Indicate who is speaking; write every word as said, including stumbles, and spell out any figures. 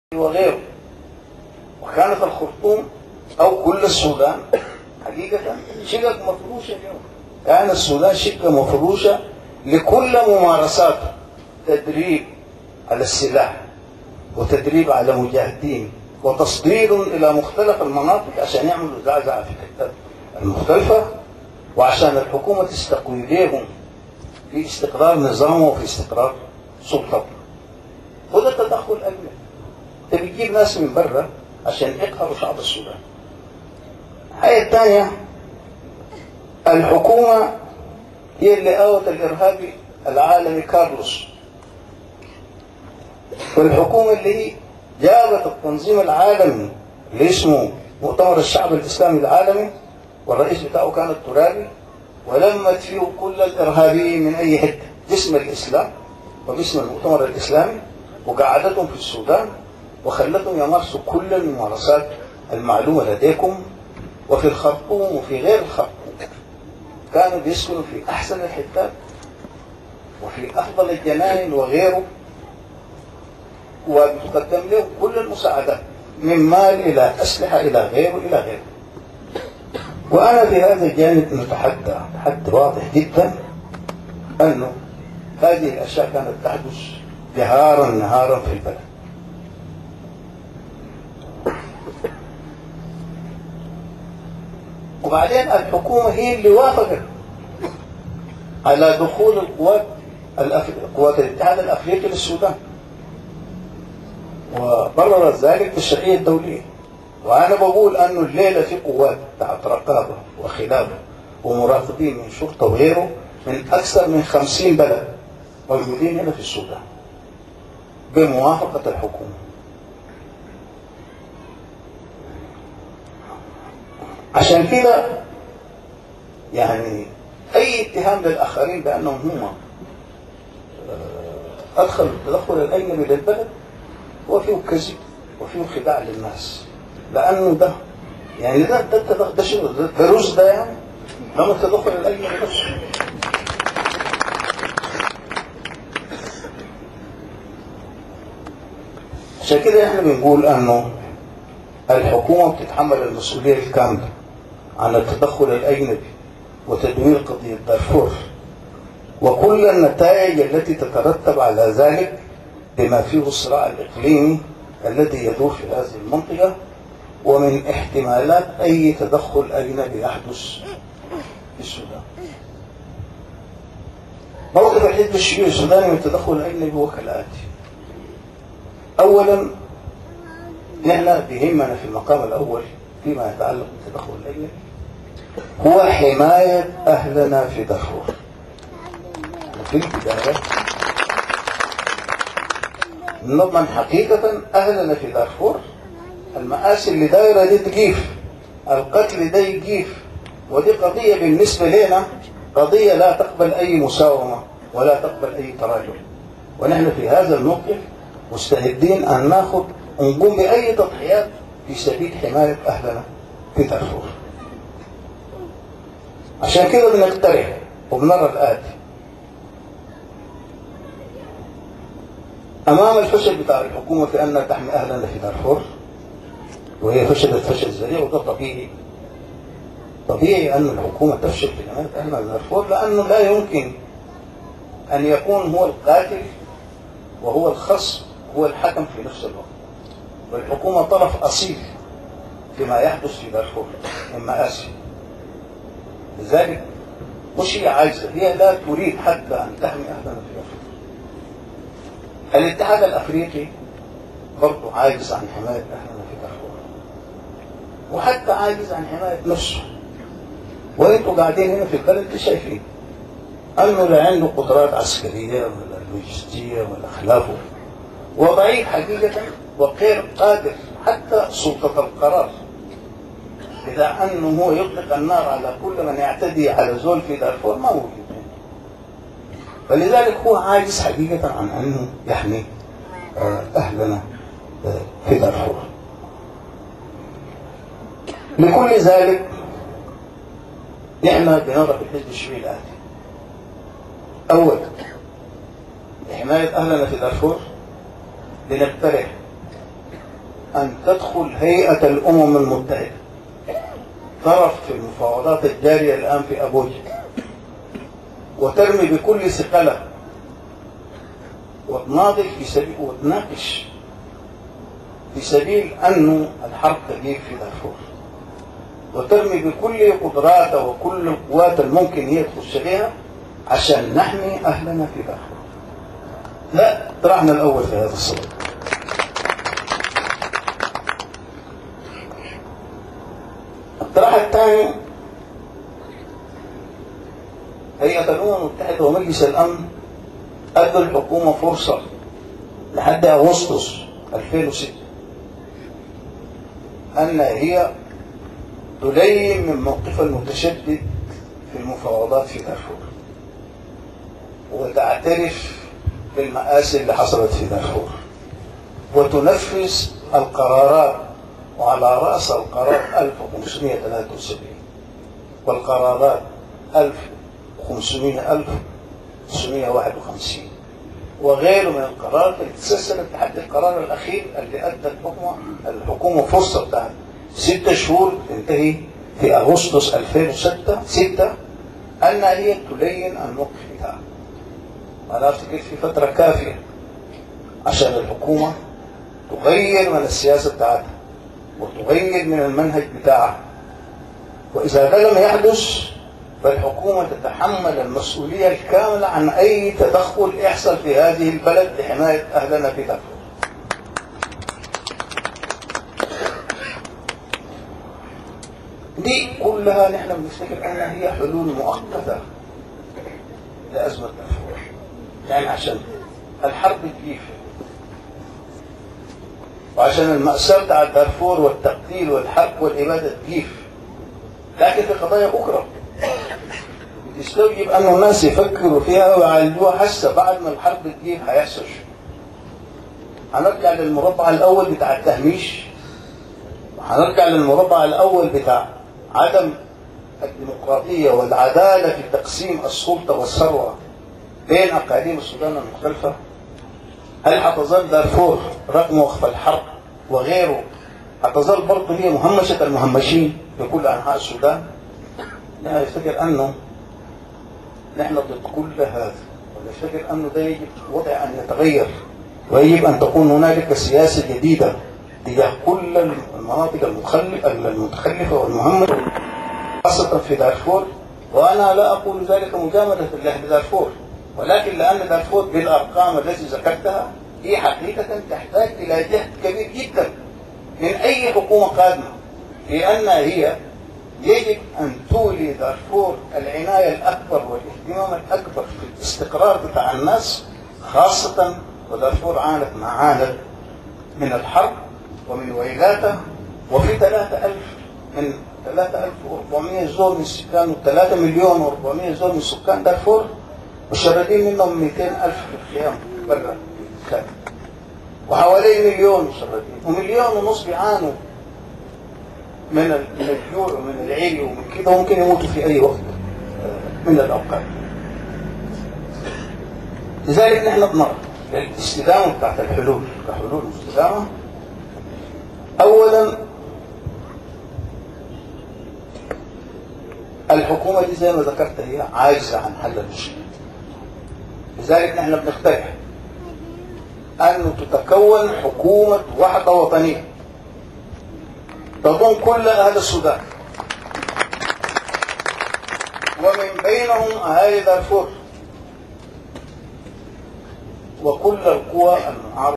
Speaker 1: وغيره. وكانت الخرطوم أو كل السودان حقيقة شقق مفروشة اليوم. كان السودان شقة مفروشة لكل ممارسات تدريب على السلاح وتدريب على مجاهدين وتصدير إلى مختلف المناطق عشان يعملوا زعزعة في الحتات المختلفة، وعشان الحكومة تستقوي بهم في استقرار نظامه وفي استقرار سلطته. وده تدخل أجنبي. بتجيب ناس من برا عشان يقهروا شعب السودان. الحاجة الثانية، الحكومة هي اللي قاوت الإرهابي العالمي كارلوس، والحكومة اللي جابت التنظيم العالمي اللي اسمه مؤتمر الشعب الإسلامي العالمي، والرئيس بتاعه كان الترابي، ولمت فيه كل الإرهابيين من أي حتة باسم الإسلام وباسم المؤتمر الإسلامي، وقعدتهم في السودان وخلتهم يمارسوا كل الممارسات المعلومة لديكم. وفي الخرطوم وفي غير الخرطوم كانوا بيسكنوا في أحسن الحتات وفي أفضل الجناين وغيره، وبتقدم لهم كل المساعدات من مال إلى أسلحة إلى غيره إلى غيره. وأنا في هذا الجانب نتحدى تحدي واضح جدا أنه هذه الأشياء كانت تحدث جهارا نهارا في البلد. وبعدين الحكومة هي اللي وافقت على دخول القوات قوات الاتحاد الأفريقي للسودان، وبررت ذلك بالشرعية الدولية. وأنا بقول أنه الليلة في قوات تحت رقابة وخلافة ومراقبين من شرطة وغيره من أكثر من خمسين بلد موجودين هنا في السودان بموافقة الحكومة. عشان كده يعني أي اتهام للآخرين بأنهم هم أدخلوا التدخل الأجنبي للبلد هو فيه كذب وفيه خداع للناس، لأنه ده يعني ده ده ده, ده شنو ده, ده رز ده يعني لما التدخل الأجنبي نفسه. عشان كده احنا بنقول أنه الحكومة بتتحمل المسؤولية الكاملة عن التدخل الأجنبي وتدوير قضية دارفور وكل النتائج التي تترتب على ذلك، بما فيه الصراع الإقليمي الذي يدور في هذه المنطقة، ومن احتمالات أي تدخل أجنبي يحدث في السودان. موقف الحزب الشيوعي السوداني من التدخل الأجنبي هو كالآتي: أولا، نحن بيهمنا في المقام الأول فيما يتعلق بالتدخل الأجنبي هو حماية أهلنا في دارفور. في البداية نضمن حقيقة أهلنا في دارفور، المآسي اللي دايرة دي تجيف، القتل ده يجيف، ودي قضية بالنسبة لنا قضية لا تقبل أي مساومة ولا تقبل أي تراجع. ونحن في هذا الموقف مستعدين أن ناخذ ونقوم بأي تضحيات في سبيل حماية أهلنا في دارفور. عشان كده بنقترح وبنرى الآتي: أمام الفشل بتاع الحكومة في أنها تحمي أهلنا في دارفور، وهي فشلت فشل ذريع، وده طبيعي طبيعي أن الحكومة تفشل في حماية أهلنا في دارفور، لأنه لا يمكن أن يكون هو القاتل وهو الخصم هو الحكم في نفس الوقت. والحكومة طرف أصيل فيما يحدث في دارفور من مآسي، لذلك مش هي عاجزة، هي لا تريد حتى أن تحمي أهلنا في دارفور. الاتحاد الأفريقي برضه عاجز عن حماية أهلنا في دارفور، وحتى عاجز عن حماية نفسه. وانتوا قاعدين هنا في البلد شايفين أنه لا عنده قدرات عسكرية ولا لوجستية ولا خلافه، وضعيف حقيقة وغير قادر حتى سلطة القرار إذا أنه هو يطلق النار على كل من يعتدي على زول في دارفور ما موجود. فلذلك هو عاجز حقيقة عن أنه يحمي أهلنا في دارفور. لكل ذلك نحن بنرى في الحزب الشيوعي الآتي: أولا، لحماية أهلنا في دارفور بنقترح أن تدخل هيئة الأمم المتحدة طرف في المفاوضات الجارية الآن في أبوجا، وترمي بكل ثقلها وتناضل في سبيل وتناقش في سبيل أن الحرب تجيب في دارفور، وترمي بكل قدراتها وكل القوات الممكن هي تخش بها عشان نحمي أهلنا في دارفور. لا، طرحنا الأول في هذا الصدد. الطرح الثاني، هيئة الأمم المتحدة ومجلس الأمن أدوا الحكومة فرصة لحد أغسطس ألفين وستة أن هي تلين من موقفها المتشدد في المفاوضات في دارفور، وتعترف بالمآسي اللي حصلت في دارفور، وتنفذ القرارات، وعلى رأس القرار ألف وخمسمائة وثلاثة وسبعين والقرارات ألف وخمسمائة ألف وتسعمائة وواحد وخمسين وغيره من القرارات اللي تسلسلت لحد القرار الأخير اللي أدى الحكومة الحكومة فرصة بتاعت ست شهور تنتهي في أغسطس ألفين وستة أن هي تلين الموقف بتاعها. أنا أفتكر في فترة كافية عشان الحكومة تغير من السياسة بتاعتها وتغير من المنهج بتاعها، وإذا ده لم يحدث فالحكومة تتحمل المسؤولية الكاملة عن أي تدخل يحصل في هذه البلد لحماية أهلنا في دارفور. دي كلها نحن بنفتكر أنها هي حلول مؤقتة لأزمة دارفور، يعني عشان الحرب تجيف، وعشان المأساة بتاع دارفور والتقتيل والحرق والإبادة تجيف. لكن في قضايا أخرى يستوجب أن الناس يفكروا فيها ويعالجوها هسه بعد ما الحرب تجيب هيحصل شو. هنرجع للمربع الأول بتاع التهميش، وهنرجع للمربع الأول بتاع عدم الديمقراطية والعدالة في تقسيم السلطة والثروة بين أقاليم السودان المختلفة. هل هتظل دارفور رغم وقف الحرب وغيره هتظل برضه هي مهمشة المهمشين في كل أنحاء السودان؟ لا، يفتكر أنه نحن ضد كل هذا، ونفتكر أنه ده يجب وضع أن يتغير، ويجب أن تكون هنالك سياسة جديدة تجاه كل المناطق المتخلفة والمهمشة خاصة في دارفور. وأنا لا أقول ذلك مجاملة لأهل دارفور، ولكن لأن دارفور بالأرقام التي ذكرتها هي حقيقة تحتاج إلى جهد كبير جدا من أي حكومة قادمة، لأن هي يجب أن تولي دارفور العناية الأكبر والاهتمام الأكبر في الاستقرار بتاع الناس، خاصة ودارفور عانت ما عانت من الحرب ومن ويلاته، وفي ثلاثة ألف من ثلاثة آلاف وأربعمائة زول من السكان وثلاثة مليون وأربعمائة زول من سكان دارفور، وشردين منهم مئتين ألف في الخيام برا الكامل، وحوالي مليون مشردين، ومليون ونص بيعانوا من الجوع ومن العري ومن كده، وممكن يموتوا في أي وقت من الأوقات. لذلك نحن بنرى الاستدامة بتاعت الحلول كحلول مستدامة. أولا الحكومة دي زي ما ذكرت هي عاجزة عن حل المشكلة، لذلك نحن بنقترح أن تتكون حكومة وحدة وطنية تضم كل أهل السودان، ومن بينهم أهالي دارفور وكل القوى المعارضة